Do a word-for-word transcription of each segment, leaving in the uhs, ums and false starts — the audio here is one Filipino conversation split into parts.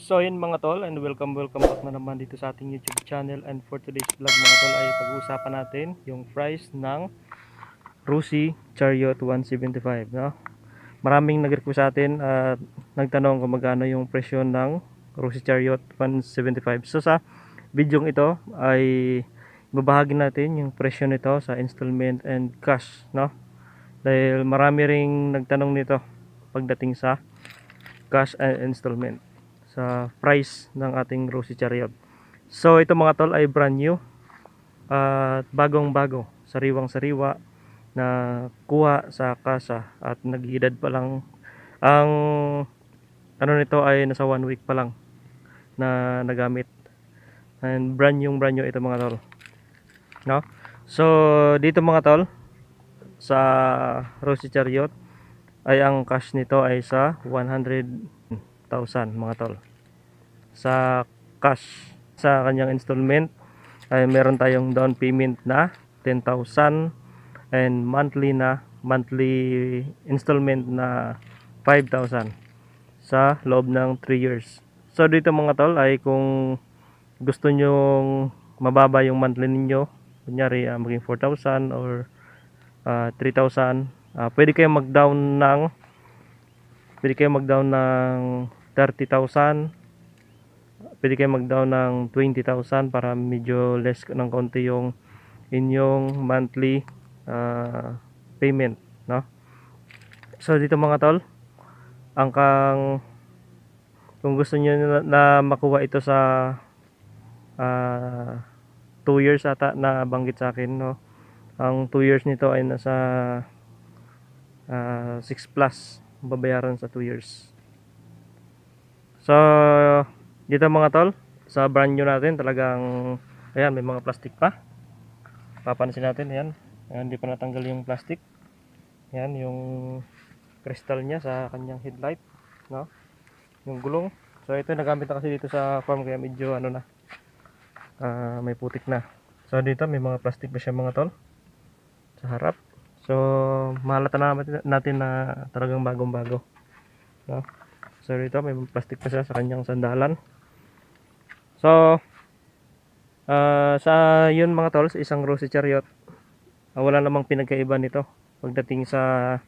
So yun mga tol, and welcome welcome back na naman dito sa ating YouTube channel. And for today's vlog mga tol ay pag-uusapan natin yung price ng Rusi Chariot one seventy-five, no? Maraming nag-request sa atin at nagtanong kung magkano yung presyo ng Rusi Chariot one seventy-five. So sa video ito ay babahagi natin yung presyo nito sa installment and cash, no? Dahil marami ring nagtanong nito pagdating sa cash and installment sa price ng ating Rusi Chariot. So ito mga tol ay brand new at bagong bago, sariwang sariwa na kuha sa kasa at nag-edad pa lang. Ang ano nito ay nasa one week pa lang na nagamit, and brand new brand new ito mga tol, no? So dito mga tol sa Rusi Chariot ay ang cash nito ay sa one hundred thousand mga tol sa cash. Sa kanyang installment ay meron tayong down payment na ten thousand and monthly na monthly installment na five thousand sa loob ng three years. So dito mga tol ay kung gusto nyong mababa yung monthly ninyo, kunyari uh, maging four thousand or uh, three thousand, uh, pwede kayong mag down ng pwede kayong mag down ng thirty thousand, pwede kayo mag down ng twenty thousand para medyo less ng konti yung inyong monthly uh, payment, no? So dito mga tol, ang kang kung gusto niyo na, na makuha ito sa uh, two years ata na banggit sa akin, no? Ang two years nito ay nasa uh, six plus babayaran sa two years. So dito mga tol, sa brand new natin talagang ayan, may mga plastic pa. Papansin natin, ayan, ayan, hindi pa natanggal yung plastic. Ayan, yung crystal niya sa kanyang headlight, no? Yung gulong. So ito nagamit na kasi dito sa farm kaya medyo ano na, uh, may putik na. So dito may mga plastic pa siya mga tol sa harap. So mahalata natin, natin na talagang bagong bago, no? So dito may plastic pa siya sa kanyang sandalan. So uh, sa yun mga tol, sa isang Rusi Chariot, uh, wala namang pinagkaiba nito pagdating sa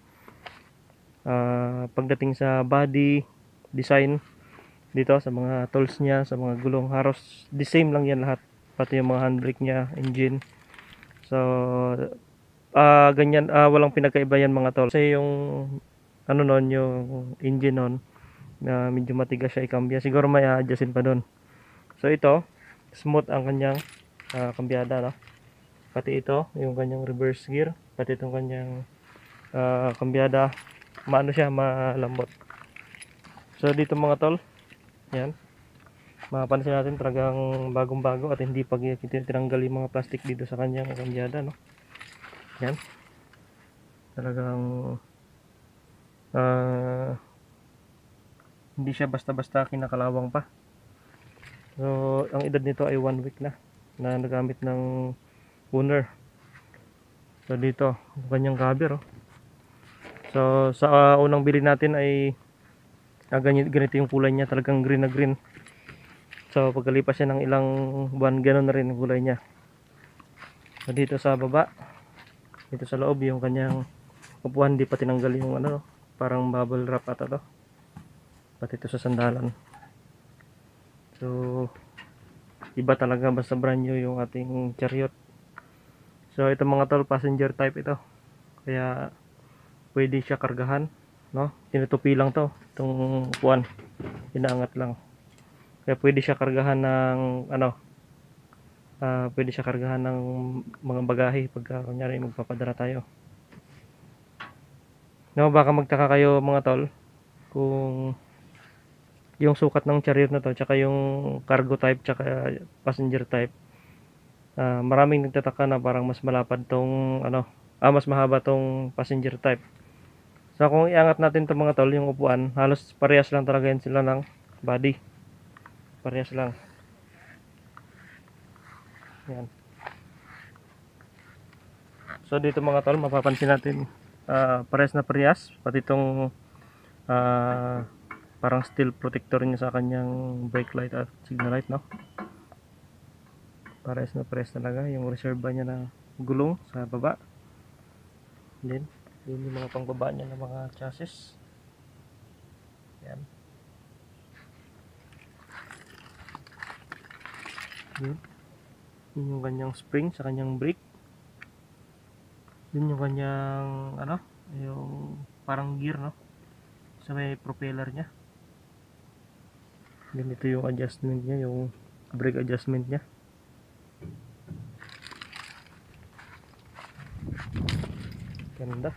uh, pagdating sa body design. Dito sa mga tools niya, sa mga gulong, halos the same lang yan lahat, pati yung mga handbrake niya, engine. So uh, ganyan, uh, walang pinagkaiba yan mga tol. Kasi yung ano nun, yung engine nun na uh, medyo matigas siya ikambya, siguro may adjustin pa doon. So ito smooth ang kanyang uh, kambyada, no? Pati ito yung kanyang reverse gear, pati itong kanyang uh, kambyada, maano siya, malambot. So dito mga tol, yan, mapapansin natin talagang bagong bago at hindi pa tinanggal yung mga plastic dito sa kanyang kambyada, no? Yan, talagang uh, hindi siya basta-basta kinakalawang pa. So ang edad nito ay one week na na nagamit ng owner. So dito ang kanyang cover, oh. So sa uh, unang bili natin ay uh, ganito, ganito yung kulay niya, talagang green na green. So pagkalipas siya ng ilang buwan, ganoon na rin ang kulay niya. So dito sa baba, dito sa loob, yung kanyang upuan, di pa tinanggal yung ano, parang bubble wrap ata to, pati ito sa sandalan. So iba talaga, basta brand new yung ating Chariot. So ito mga tol, passenger type ito, kaya pwede siya kargahan, no? Tinutupi lang to, itong upuan, inaangat lang, kaya pwede siya kargahan ng ano, uh, pwede siya kargahan ng mga bagahe pagka kunyari magpapadala tayo, no? Baka magtaka kayo mga tol kung yung sukat ng Chariot na to, tsaka yung cargo type, tsaka passenger type, uh, maraming nagtataka na parang mas malapad tong ano, ah, mas mahaba tong passenger type. So kung iangat natin to mga tol, yung upuan, halos parehas lang talaga yan sila ng body, parehas lang. Yan. So dito mga tol, mapapansin natin uh, parehas na parehas, pati itong uh, parang steel protector niya sa kanyang brake light at signal light, no? Pares na pares talaga yung reserva niya na gulong sa baba. Then yun yung mga pangbaba niya ng mga chassis. Yan. Yun. Yun yung kanyang spring sa kanyang brake. Yun yung kanyang ano, yung parang gear, no, sa may propeller niya. Then ito yung adjustment niya, yung brake adjustment niya. Ganda.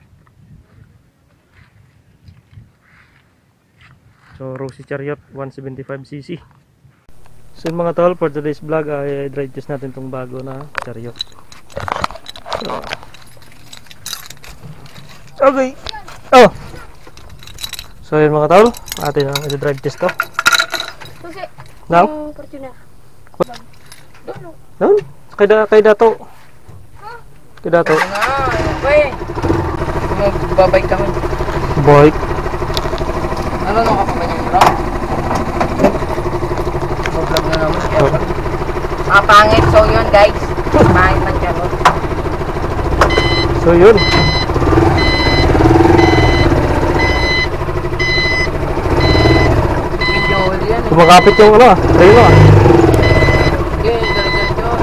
So Rossi Chariot one seventy-five c c. So mga tol, for today's vlog ay drive test natin tong bago na Chariot. So, okay. Oh. So yun mga tol, atin ang i-drive test to. Susi. Now? Yung Fortuner. Doon. Doon? Kay da kay dato. Kay dato. Boy, magbabay kami. Boy. Ano nung ako ba niya bro? Vlog na naman. Ah, pangit. So yun guys. Pangit man dyan. So yun. Video yan. Kumakapit yung ano ah, trailer ah. Okay, diretso yun.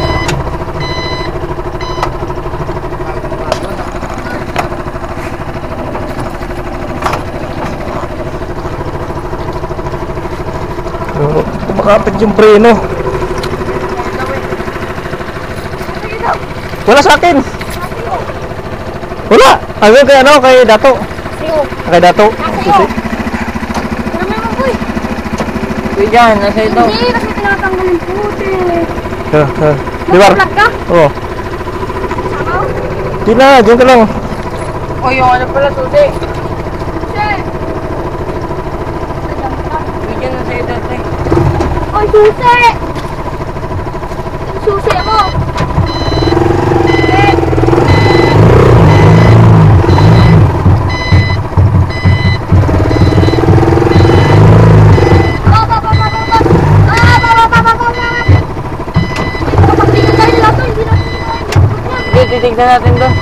So, kumakapit yung preno. Wala sa akin. Wala. Ano kay ano kay dato. Kay dato. Susi. Ano naman boy? Uy dyan, nasa ito. Hindi, kasi tinatanggal yung puti. Ha, ha. Di ba? Nakaplug ka? Oo. Sakaw? Di na, diyan ka lang. O yung ano pala, susi. Susi. Uy dyan, nasa ito. Ay, susi! Yung susi mo! Eh! Ah, ba, ba, ba, ba, ba! Ah, ba, ba, ba, ba, ba, ba! Kapag tingin tayo nila to, hindi natin kinain. Hindi, titignan natin doon.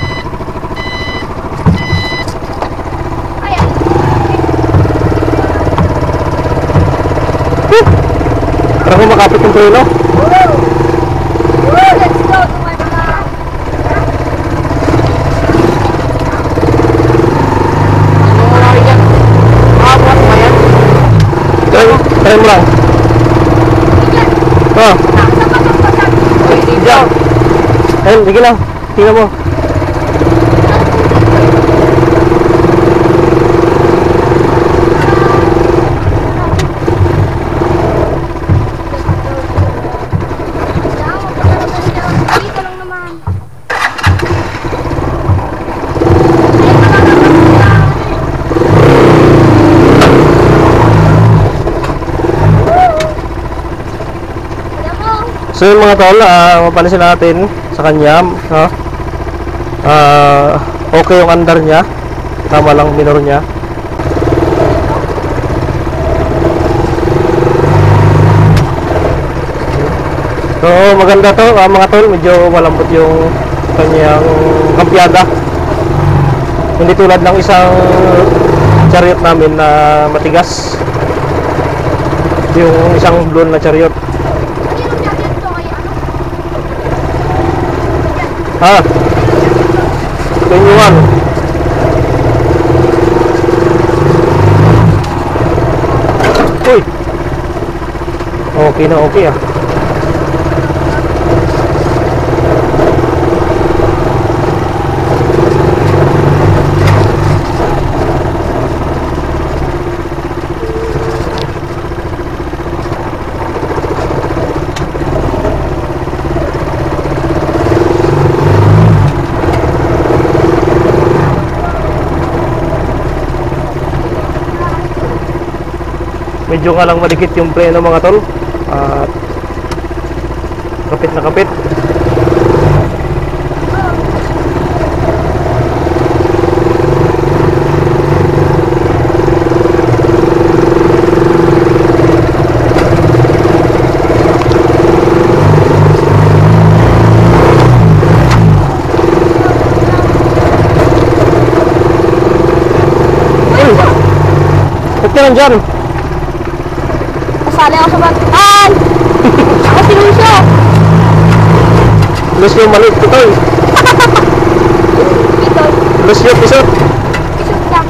Ay, ay. Para kumakapit yung preno. Woo! Woo! Let's go to my mga... Ano mo lang dyan? Makabuhat ba yan? Try, try mo lang. Yan! Ah, Nakasapasok-pasok! Uy, dito. ayun, sige lang. Tingnan mo. Dito lang naman. So yun mga tol, uh, mapalisin natin sa kanya, no? Ah, okay yung andar niya, tama lang minor niya. So maganda to, uh, mga tol, medyo malambot yung kanyang kampyada. Hindi tulad ng isang chariot namin na matigas, yung isang blue na chariot. Ha? Twenty-one. Uy. Okay na, okay ah. Medyo nga lang madikit yung preno mga tol, at kapit na kapit. ka lang dyan? Kasali ako sa batan! Ako si Lucio! Lucio maliit ko tayo. Ito, Lucio pisot. isot lang.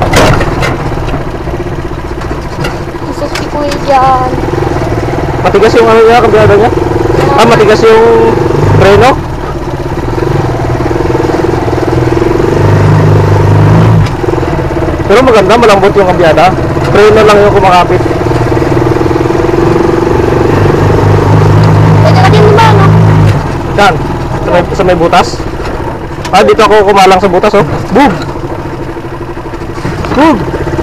Isot si Kuya dyan. Matigas yung ano niya, kabiyada niya. Ah, matigas yung preno. Pero maganda, malambot yung kabiyada. Preno lang yung kumakapit. Pwede ka din ba, no? Saan? Sa may, sa may butas? Ah, dito ako kumalang sa butas, oh. Boom! Boom!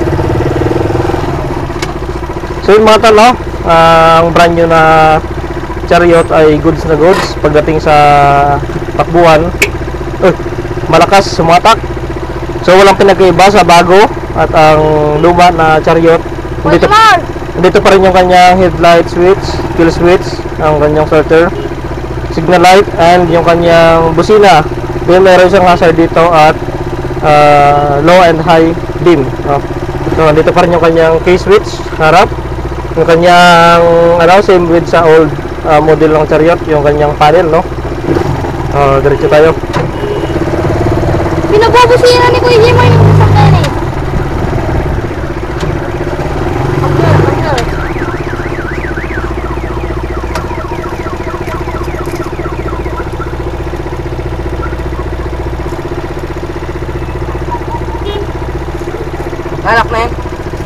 So yun mga tal, no? Ah, ang brand new na Chariot ay goods na goods. Pagdating sa takbuhan, eh, malakas sumatak. So walang pinagkaiba sa bago at ang luma na Chariot. Dito, Mark! dito pa rin yung kanyang headlight switch, kill switch, ang kanyang starter, signal light, and yung kanyang busina. Then meron siyang hazard dito at uh, low and high beam. Oh. So dito pa rin yung kanyang key switch harap. Yung kanyang ano, same with sa old uh, model ng Chariot, yung kanyang panel, no? Oh, diretso tayo. Pinabubusina ni Kuya Jimmer yung isang kaya na eh. Pagkir, pagkir. Galak na yan.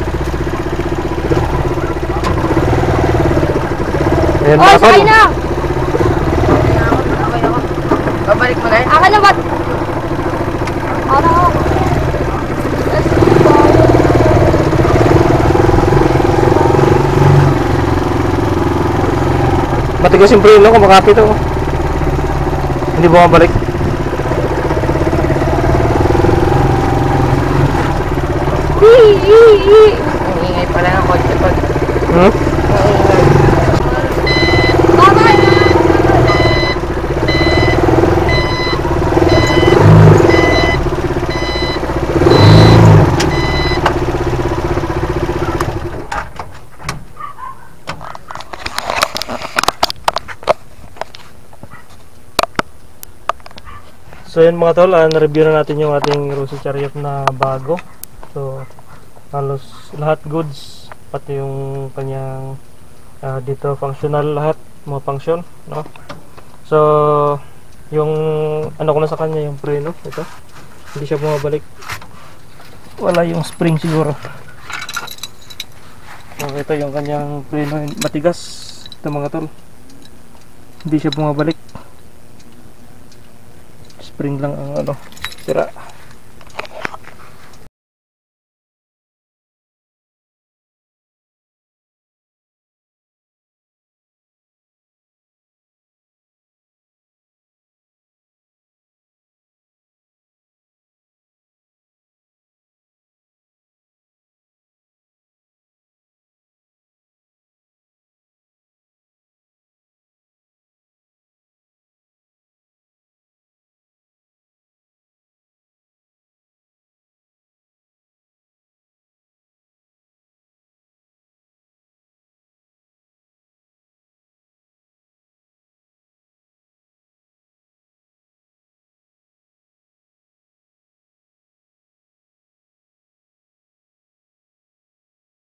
Ayan, Oh, mga tol. sakay na! Okay ako, okay ako. Babalik mo na yan. Akin na ba't? Ano ako? Let's go. Matigas yung preno, kumakapit ako. Hindi bumabalik. Hii, hii, hii. Ang ingay pala ng kotse pag... Hmm? Ang ingay. Bye-bye. So yun mga tol, uh, na-review na natin yung ating Rusi Chariot na bago. So halos lahat goods, pati yung kanyang uh, dito functional lahat, mga function, no? So yung ano ko na sa kanya, yung preno, ito. Hindi siya bumabalik. Wala yung spring siguro. So ito yung kanyang preno, matigas. Ito mga tol. Hindi siya bumabalik. Spring lang ang ano, sira.